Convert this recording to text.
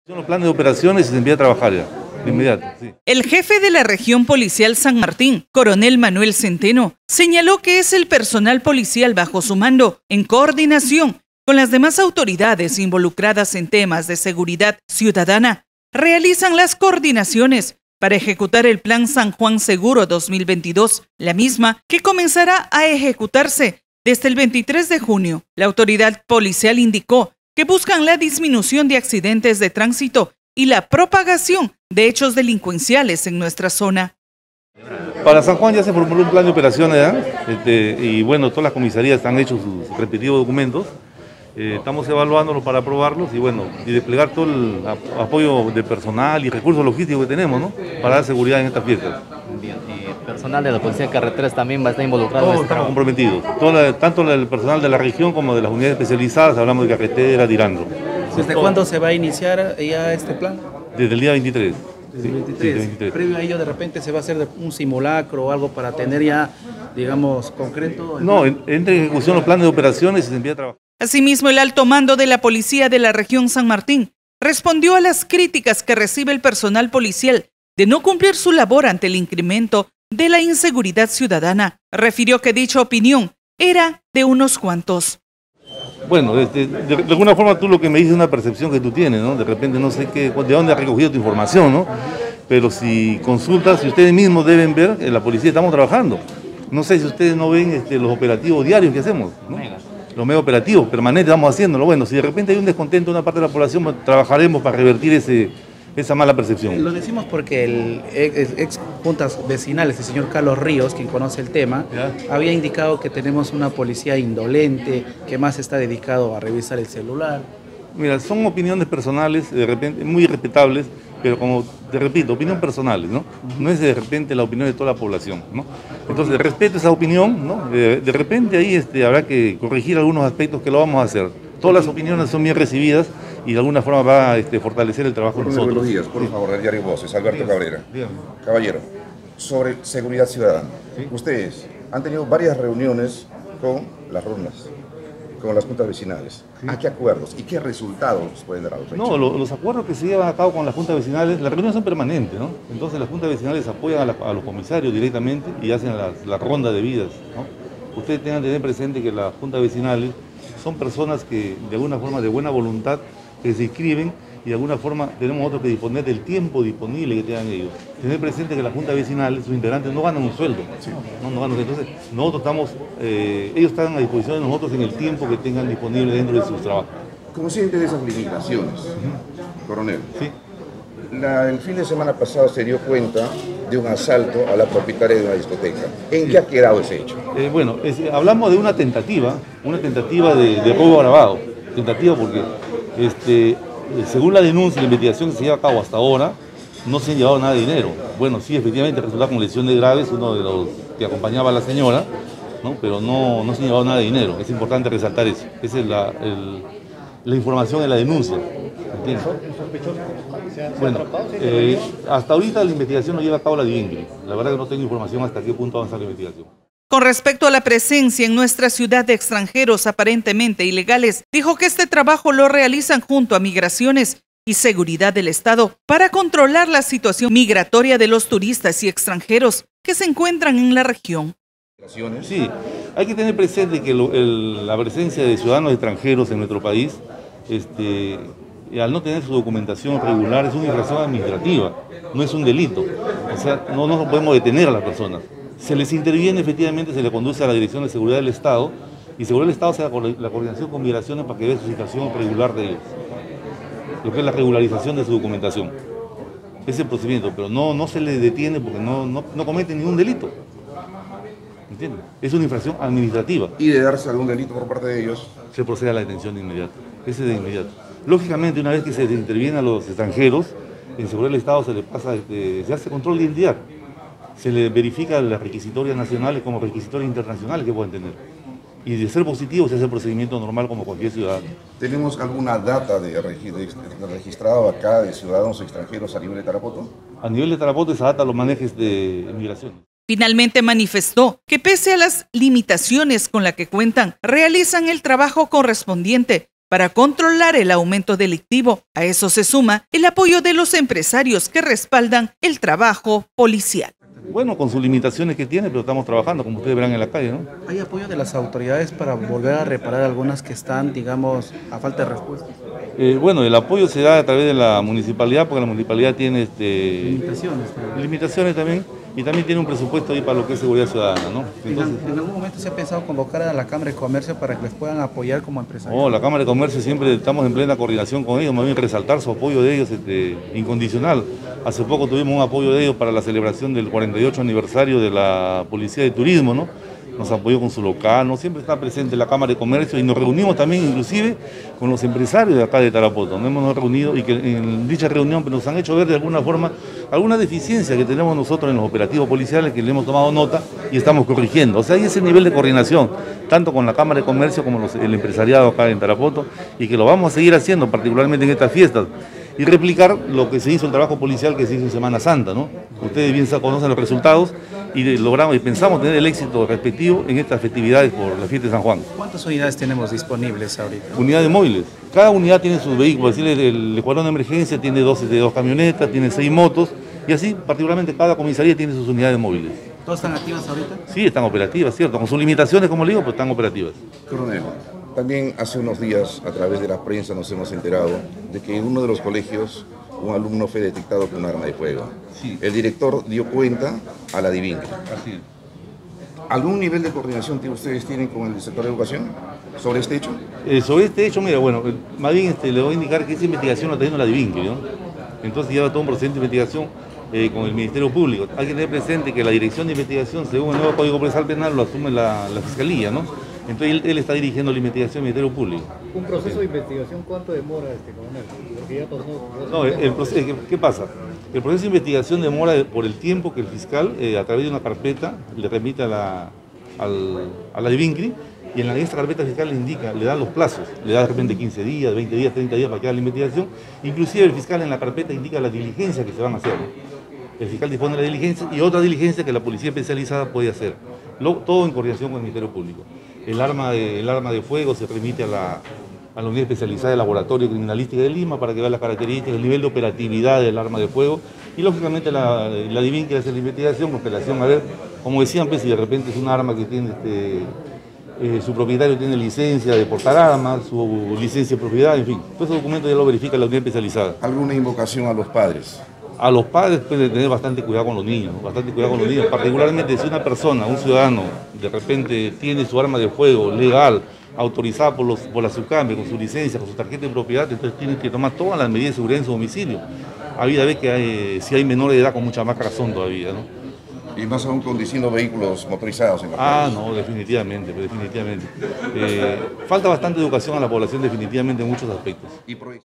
Los planes de operaciones y se envía a trabajar ya, de inmediato. Sí. El jefe de la región policial San Martín, coronel Manuel Centeno, señaló que es el personal policial bajo su mando, en coordinación con las demás autoridades involucradas en temas de seguridad ciudadana, realizan las coordinaciones para ejecutar el Plan San Juan Seguro 2022, la misma que comenzará a ejecutarse desde el 23 de junio. La autoridad policial indicó que buscan la disminución de accidentes de tránsito y la propagación de hechos delincuenciales en nuestra zona. Para San Juan ya se formuló un plan de operaciones, y bueno, todas las comisarías han hecho sus respectivos documentos. Estamos evaluándolos para aprobarlos y desplegar todo el apoyo de personal y recursos logísticos que tenemos, ¿no? Para dar seguridad en estas fiestas. Bien, y personal de la Policía de Carreteras también va a estar involucrado. Todos estamos comprometidos, tanto el personal de la región como de las unidades especializadas, hablamos de carretera, tirando. ¿Desde cuándo se va a iniciar ya este plan? Desde el día 23. Desde el 23. Previo a ello, de repente se va a hacer un simulacro o algo para tener ya, digamos, concreto. No, entra en ejecución los planes de operaciones y se envía a trabajar. Asimismo, el alto mando de la policía de la región San Martín respondió a las críticas que recibe el personal policial de no cumplir su labor ante el incremento de la inseguridad ciudadana. Refirió que dicha opinión era de unos cuantos. Bueno, de alguna forma tú lo que me dices es una percepción que tú tienes, ¿no? De repente no sé de dónde has recogido tu información, ¿no? Pero si consultas, si ustedes mismos deben ver, en la policía estamos trabajando. No sé si ustedes no ven los operativos diarios que hacemos, ¿no? Los medios operativos permanentes vamos haciéndolo. Bueno, si de repente hay un descontento de una parte de la población, trabajaremos para revertir esa mala percepción. Lo decimos porque el ex juntas vecinales, el señor Carlos Ríos, quien conoce el tema, había indicado que tenemos una policía indolente, que más está dedicado a revisar el celular. Mira, son opiniones personales, de repente muy respetables, pero como te repito, opiniones personales, ¿no? No es de repente la opinión de toda la población, ¿no? Entonces, respeto esa opinión, ¿no? De repente ahí habrá que corregir algunos aspectos que lo vamos a hacer. Todas las opiniones son bien recibidas y de alguna forma va a fortalecer el trabajo de nosotros. Buenos días, por favor, del diario Voces, Alberto Cabrera. Dígame. Caballero, sobre seguridad ciudadana. ¿Sí? Ustedes han tenido varias reuniones con las rondas, con las juntas vecinales. ¿Sí? ¿A qué acuerdos y qué resultados pueden dar a los hechos? No, los acuerdos que se llevan a cabo con las juntas vecinales, las reuniones son permanentes, ¿no? Entonces las juntas vecinales apoyan a los comisarios directamente y hacen la ronda de vidas, ¿no? Ustedes tengan que tener presente que las juntas vecinales son personas que de alguna forma de buena voluntad que se inscriben y de alguna forma tenemos nosotros que disponer del tiempo disponible que tengan ellos. Tener presente que las juntas vecinales, sus integrantes no ganan un sueldo, sí. no ganan, entonces nosotros estamos, ellos están a disposición de nosotros en el tiempo que tengan disponible dentro de sus trabajos. Consciente de esas limitaciones, coronel, sí. El fin de semana pasado se dio cuenta de un asalto a la propietaria de una discoteca. ¿En qué ha quedado ese hecho? Bueno, hablamos de una tentativa de robo agravado. Tentativa porque, según la denuncia y la investigación que se lleva a cabo hasta ahora, no se han llevado nada de dinero. Bueno, sí, efectivamente resulta con lesiones graves uno de los que acompañaba a la señora, ¿no? Pero no se han llevado nada de dinero. Es importante resaltar eso. Esa es la información de la denuncia. ¿Entiendes? Bueno, hasta ahorita la investigación lo lleva a cabo la DIENGRI. La verdad que no tengo información hasta qué punto avanza la investigación. Con respecto a la presencia en nuestra ciudad de extranjeros aparentemente ilegales, dijo que este trabajo lo realizan junto a Migraciones y Seguridad del Estado para controlar la situación migratoria de los turistas y extranjeros que se encuentran en la región. Sí, hay que tener presente que la presencia de ciudadanos extranjeros en nuestro país, al no tener su documentación regular, es una infracción administrativa, no es un delito. O sea, no podemos detener a las personas. Se les interviene, efectivamente, se les conduce a la Dirección de Seguridad del Estado y Seguridad del Estado hace la coordinación con Migraciones para que vea su situación regular de ellos, lo que es la regularización de su documentación. Ese es el procedimiento, pero no se les detiene porque no cometen ningún delito. ¿Entiendes? Es una infracción administrativa. ¿Y de darse algún delito por parte de ellos? Se procede a la detención de inmediato. Ese es de inmediato. Lógicamente, una vez que se interviene a los extranjeros, en Seguridad del Estado se les pasa, se hace control de identidad. Se le verifica las requisitorias nacionales como requisitorias internacionales que pueden tener. Y de ser positivo se hace el procedimiento normal como cualquier ciudadano. ¿Tenemos alguna data de registrado acá de ciudadanos extranjeros a nivel de Tarapoto? A nivel de Tarapoto esa data lo manejes de migración. Finalmente manifestó que pese a las limitaciones con las que cuentan, realizan el trabajo correspondiente para controlar el aumento delictivo. A eso se suma el apoyo de los empresarios que respaldan el trabajo policial. Bueno, con sus limitaciones que tiene, pero estamos trabajando, como ustedes verán en la calle, ¿no? ¿Hay apoyo de las autoridades para volver a reparar algunas que están, digamos, a falta de respuesta? Bueno, el apoyo se da a través de la municipalidad, porque la municipalidad tiene limitaciones también, y también tiene un presupuesto ahí para lo que es seguridad ciudadana, ¿no? Entonces, ¿En algún momento se ha pensado convocar a la Cámara de Comercio para que les puedan apoyar como empresarios? la Cámara de Comercio siempre estamos en plena coordinación con ellos, más bien resaltar su apoyo de ellos incondicional. Hace poco tuvimos un apoyo de ellos para la celebración del 48 aniversario de la Policía de Turismo, ¿no? Nos apoyó con su local, ¿no? Siempre está presente la Cámara de Comercio y nos reunimos también inclusive con los empresarios de acá de Tarapoto. Nos hemos reunido y que en dicha reunión nos han hecho ver de alguna forma alguna deficiencia que tenemos nosotros en los operativos policiales, que le hemos tomado nota y estamos corrigiendo. O sea, hay ese nivel de coordinación, tanto con la Cámara de Comercio como el empresariado acá en Tarapoto, y que lo vamos a seguir haciendo, particularmente en estas fiestas, y replicar lo que se hizo, el trabajo policial que se hizo en Semana Santa, ¿no? Ustedes bien conocen los resultados y logramos y pensamos tener el éxito respectivo en estas festividades por la fiesta de San Juan. ¿Cuántas unidades tenemos disponibles ahorita? Unidades móviles. Cada unidad tiene sus vehículos, el escuadrón de emergencia tiene 2 camionetas, tiene 6 motos, y así particularmente cada comisaría tiene sus unidades móviles. ¿Todas están activas ahorita? Sí, están operativas, cierto, con sus limitaciones, como le digo, pero están operativas. Coronel, también hace unos días a través de la prensa nos hemos enterado de que en uno de los colegios un alumno fue detectado con un arma de fuego. Sí. El director dio cuenta a la DIVINC. Así es. ¿Algún nivel de coordinación que ustedes tienen con el sector de educación sobre este hecho? Sobre este hecho, mira, bueno, más bien le voy a indicar que esa investigación la está haciendo la DIVINC, ¿no? Entonces lleva todo un procedimiento de investigación con el Ministerio Público. Hay que tener presente que la dirección de investigación, según el nuevo Código Procesal Penal, lo asume la Fiscalía, ¿no? Entonces él está dirigiendo la investigación del Ministerio Público. ¿Un proceso de investigación cuánto demora, coronel? Porque ya pasó. No, ¿qué pasa? El proceso de investigación demora por el tiempo que el fiscal, a través de una carpeta, le remite a la DIVINCRI, y en esta carpeta fiscal le da los plazos, le da de repente 15 días, 20 días, 30 días para que haga la investigación. Inclusive el fiscal en la carpeta indica las diligencias que se van a hacer. El fiscal dispone de la diligencia y otra diligencia que la policía especializada puede hacer. Todo en coordinación con el Ministerio Público. El arma de fuego se remite a la unidad especializada de Laboratorio Criminalística de Lima para que vea las características, el nivel de operatividad del arma de fuego, y lógicamente la DIVINC quiere hacer la investigación con relación a ver, como decían, pues, si de repente es un arma que tiene su propietario tiene licencia de portar armas, su licencia de propiedad, en fin. Todos esos documentos ya lo verifica la unidad especializada. ¿Alguna invocación a los padres? A los padres pueden tener bastante cuidado con los niños, particularmente si una persona, un ciudadano, de repente tiene su arma de fuego legal, autorizada por la SUCAMBE, con su licencia, con su tarjeta de propiedad, entonces tienen que tomar todas las medidas de seguridad en su domicilio. Habida vez que si hay menores de edad, con mucha más razón todavía, ¿no? Y más aún conduciendo vehículos motorizados en la calle. No, definitivamente. Falta bastante educación a la población definitivamente en muchos aspectos.